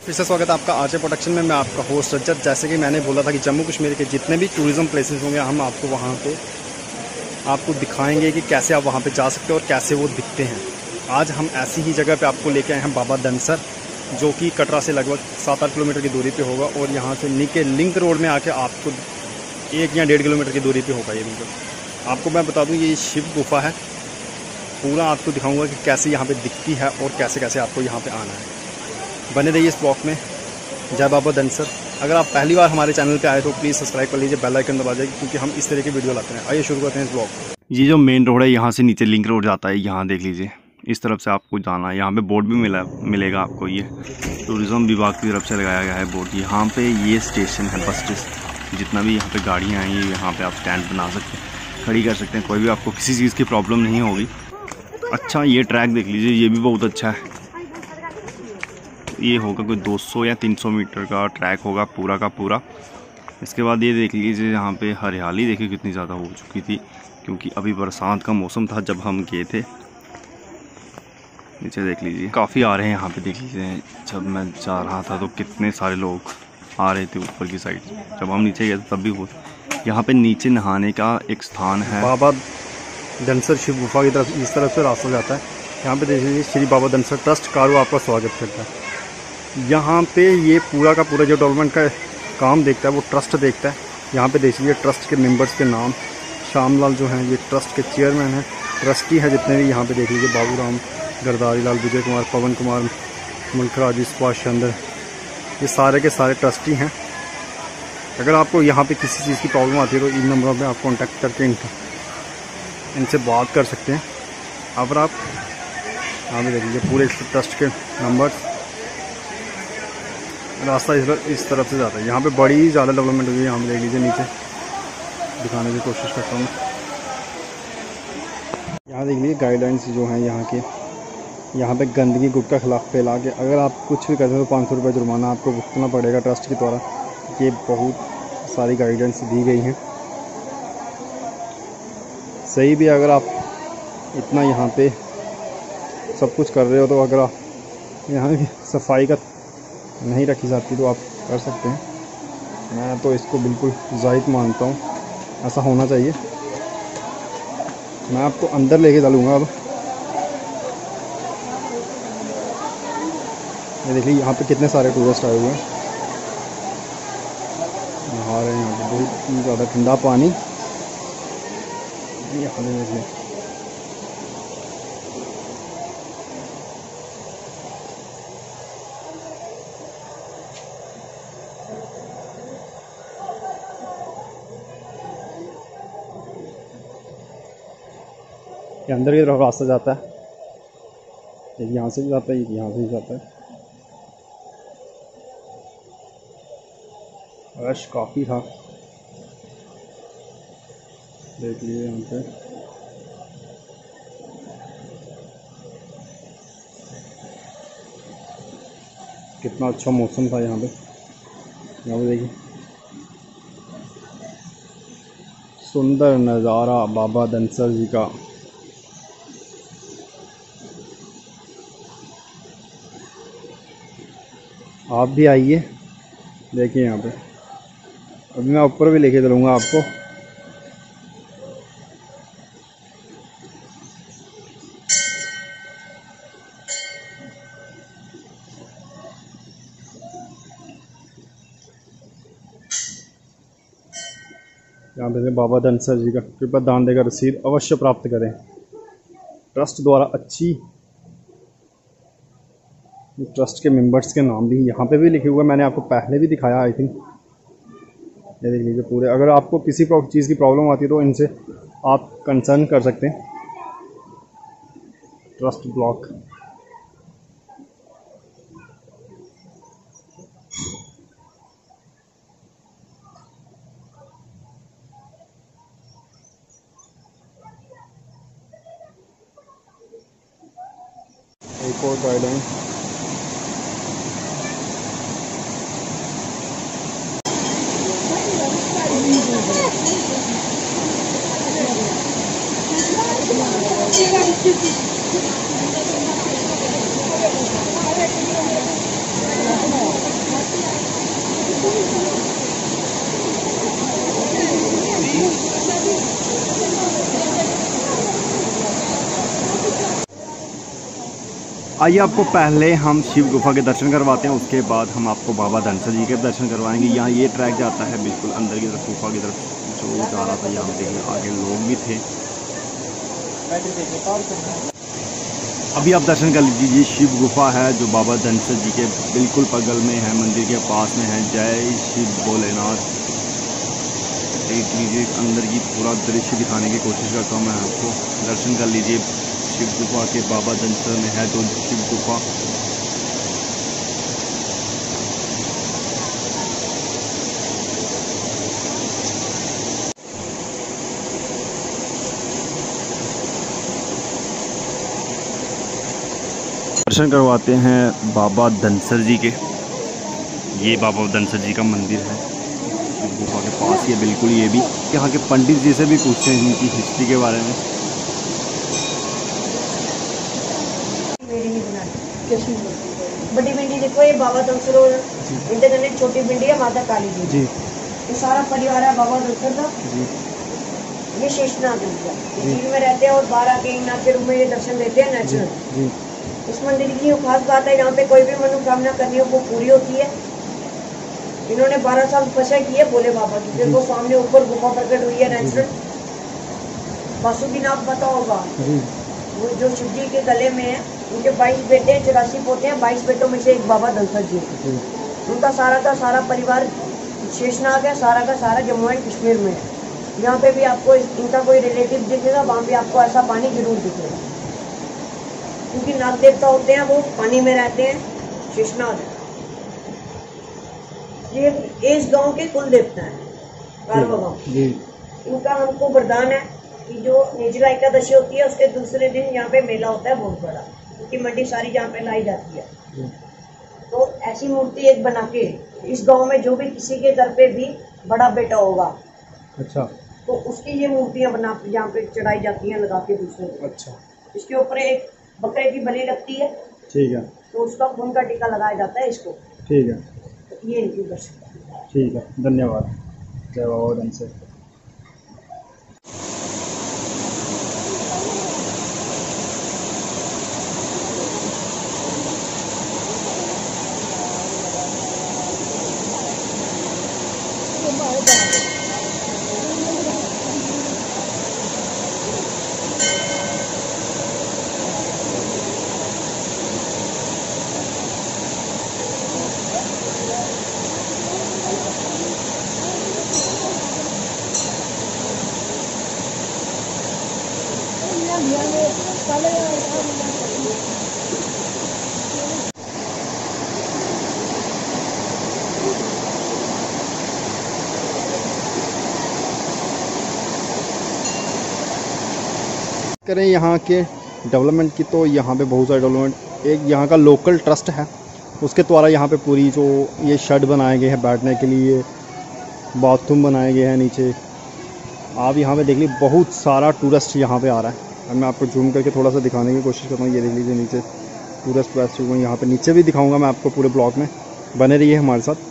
फिर से स्वागत है आपका आरजे प्रोडक्शन में। मैं आपका होस्ट रजत। जैसे कि मैंने बोला था कि जम्मू कश्मीर के जितने भी टूरिज़्म प्लेसेस होंगे हम आपको वहाँ पे आपको दिखाएंगे कि कैसे आप वहाँ पे जा सकते हो और कैसे वो दिखते हैं। आज हम ऐसी ही जगह पे आपको लेके आए हैं, बाबा धनसर, जो कि कटरा से लगभग 7-8 किलोमीटर की दूरी पे होगा। और यहाँ से नीचे लिंक रोड में आके आपको 1 या 1.5 किलोमीटर की दूरी पे होगा ये बिल्कुल। आपको मैं बता दूँ ये शिव गुफा है। पूरा आपको दिखाऊँगा कि कैसे यहाँ पर दिखती है और कैसे कैसे आपको यहाँ पर आना है। बने रहिए इस ब्लॉग में। जय बाबा धनसर। अगर आप पहली बार हमारे चैनल पे आए तो प्लीज़ सब्सक्राइब कर लीजिए, बेल आइकन दबा जाइए, क्योंकि हम इस तरह की वीडियो लाते हैं। आइए शुरू करते हैं इस ब्लॉग को। ये जो मेन रोड है यहाँ से नीचे लिंक रोड जाता है, यहाँ देख लीजिए। इस तरफ से आपको जाना है। यहाँ पे बोर्ड भी मिलेगा आपको। ये टूरिज़्म विभाग की तरफ से लगाया गया है बोर्ड। यहाँ पे ये स्टेशन है, बस स्टेशन। जितना भी यहाँ पे गाड़ियाँ आई हैं यहाँ पे आप स्टैंड बना सकते हैं, खड़ी कर सकते हैं। कोई भी आपको किसी चीज़ की प्रॉब्लम नहीं होगी। अच्छा, ये ट्रैक देख लीजिए, ये भी बहुत अच्छा है। ये होगा कोई 200 या 300 मीटर का ट्रैक होगा पूरा का पूरा। इसके बाद ये देख लीजिए, यहाँ पे हरियाली देखिए कितनी ज़्यादा हो चुकी थी, क्योंकि अभी बरसात का मौसम था जब हम गए थे। नीचे देख लीजिए, काफ़ी आ रहे हैं यहाँ पे। देख लीजिए, जब मैं जा रहा था तो कितने सारे लोग आ रहे थे ऊपर की साइड। जब हम नीचे गए तब भी हो। यहाँ पे नीचे नहाने का एक स्थान है। बाबा धनसर शिव गुफा की तरफ इस तरफ से रास्ता जाता है। यहाँ पे देख लीजिए, श्री बाबा धनसर ट्रस्ट कारू आपका स्वागत करता है। यहाँ पे ये पूरा का पूरा जो डेवलपमेंट का काम देखता है वो ट्रस्ट देखता है। यहाँ पे देख लीजिए ट्रस्ट के मेंबर्स के नाम। श्यामलाल जो हैं ये ट्रस्ट के चेयरमैन हैं। ट्रस्टी हैं जितने भी यहाँ पे देख लीजिए, बाबूराम, गरदारी लाल, विजय कुमार, पवन कुमार, मुल्खराज, सुभाष चंद्र, ये सारे के सारे ट्रस्टी हैं। अगर आपको यहाँ पे किसी चीज़ की प्रॉब्लम आती है तो इन नंबरों पर आप कॉन्टैक्ट करके इनसे बात कर सकते हैं। अब आप यहाँ पे देख लीजिए पूरे ट्रस्ट के नंबर। रास्ता इस तरफ से जाता है। यहाँ पे बड़ी ज़्यादा डेवलपमेंट हुई है। यहाँ पे देख लीजिए, नीचे दिखाने की कोशिश करता हूँ। यहाँ देख लीजिए गाइडलाइंस जो हैं यहाँ के। यहाँ पे गंदगी गुटखा खिलाफ फैला के अगर आप कुछ भी करते हो तो 500 रुपये जुर्माना आपको भुगतना पड़ेगा ट्रस्ट के द्वारा। ये बहुत सारी गाइडेंस दी गई हैं। सही भी, अगर आप इतना यहाँ पे सब कुछ कर रहे हो तो अगर आप यहाँ की सफाई का नहीं रखी जाती तो आप कर सकते हैं। मैं तो इसको बिल्कुल जायज़ मानता हूँ, ऐसा होना चाहिए। मैं आपको अंदर लेके चलूँगा। अब ये देखिए यहाँ पे कितने सारे टूरिस्ट आए हुए हैं, नहा रहे हैं। यहाँ पे बहुत ज़्यादा ठंडा पानी। यहाँ पे देखिए ये अंदर की तरफ रास्ता जाता है। एक यहाँ से भी जाता है, एक यहाँ से भी जाता है। रश काफ़ी था, देख लीजिए यहाँ पे। कितना अच्छा मौसम था यहाँ पे। यहाँ पे देखिए सुंदर नज़ारा बाबा धनसर जी का। आप भी आइए, देखिए यहाँ पे। अभी मैं ऊपर भी लेके चलूँगा आपको। यहाँ पे बाबा धनसर जी का कृपा दान देकर रसीद अवश्य प्राप्त करें। ट्रस्ट द्वारा अच्छी, ट्रस्ट के मेंबर्स के नाम भी यहाँ पे भी लिखे हुए, मैंने आपको पहले भी दिखाया आई थिंक। ये देख लीजिए पूरे। अगर आपको किसी चीज़ की प्रॉब्लम आती है तो इनसे आप कंसर्न कर सकते हैं। Trust block. एक और गाइडलाइन। आइए आपको पहले हम शिव गुफा के दर्शन करवाते हैं, उसके बाद हम आपको बाबा धनसर जी के दर्शन करवाएंगे। यहाँ ये ट्रैक जाता है बिल्कुल अंदर की तरफ, गुफा की तरफ जो जा रहा था। यहाँ देखिए आगे लोग भी थे। अभी आप दर्शन कर लीजिए। ये शिव गुफा है जो बाबा धनसर जी के बिल्कुल बगल में है, मंदिर के पास में है। जय शिव भोलेनाथ। देख लीजिए अंदर की पूरा दृश्य दिखाने की कोशिश करता हूँ मैं आपको। दर्शन कर लीजिए शिव गुफा के। बाबा धनसर में है जो शिव गुफा। दर्शन करवाते हैं बाबा धनसर जी के। ये बाबा धनसर जी का मंदिर है शिव गुफा के पास ही है बिल्कुल। ये भी यहाँ के पंडित जी से भी पूछते हैं इनकी हिस्ट्री के बारे में। बड़ी भिंडी देखो, ये बाबा धनसर इंटर छोटी भिंडी है माता काली जी। ये सारा परिवार है बाबा धनसर का। ये शेषनाग में रहते हैं और 12 के नाथ के रूप में ये दर्शन देते हैं नेचुरल। इस मंदिर की खास बात है, यहाँ पे कोई भी मनोकामना करनी हो वो पूरी होती है। इन्होंने 12 साल तपस्या की है भोले बाबा की, फिर वो सामने ऊपर गुफा प्रकट हुई है नेचुरल। वासुकीनाथ पता होगा, वो जो शिव जी के गले में है। उनके 22 बेटे 84 पोते हैं। 22 बेटों में से एक बाबा धनसर जी। उनका सारा का सारा परिवार शेषनाग है। सारा का सारा जम्मू एंड कश्मीर में है। यहाँ पे भी आपको इनका कोई रिलेटिव दिखेगा, वहाँ भी आपको ऐसा पानी जरूर दिखेगा, क्योंकि नाग देवता होते हैं वो पानी में रहते हैं। शेषनाग ये इस गांव के कुल देवता हैं, कारवा गांव। इनका हमको वरदान है कि जो निर्जला एकादशी होती है उसके दूसरे दिन यहाँ पे मेला होता है बहुत बड़ा, क्योंकि मंडी सारी यहाँ पे लाई जाती है। तो ऐसी मूर्ति एक बना के इस गांव में जो भी किसी के घर पे भी बड़ा बेटा होगा, अच्छा, तो उसकी ये मूर्तियां बना यहाँ पे चढ़ाई जाती हैं लगा के दूसरे। अच्छा, इसके ऊपर एक बकरे की बलि लगती है। ठीक है। तो उसका खून का टीका लगाया जाता है इसको। ठीक है। तो ये इनकी दर्शन। ठीक है, धन्यवाद। जय बाबा धनसर। करें यहाँ के डेवलपमेंट की, तो यहाँ पे बहुत सारे डेवलपमेंट। एक यहाँ का लोकल ट्रस्ट है, उसके द्वारा यहाँ पे पूरी जो ये शेड बनाए गए हैं बैठने के लिए, बाथरूम बनाए गए हैं नीचे। आप यहाँ पे देख लीजिए बहुत सारा टूरिस्ट यहाँ पे आ रहा है। अब मैं आपको जूम करके थोड़ा सा दिखाने की कोशिश करता हूँ। ये देख लीजिए नीचे टूरिस्ट प्लेस यहाँ पे नीचे भी दिखाऊँगा मैं आपको पूरे ब्लॉग में। बने रहिए हमारे साथ।